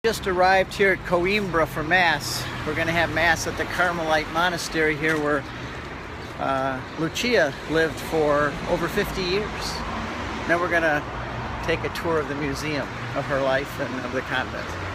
Just arrived here at Coimbra for Mass. We're going to have Mass at the Carmelite Monastery here where Lucia lived for over 50 years. Then we're going to take a tour of the museum of her life and of the convent.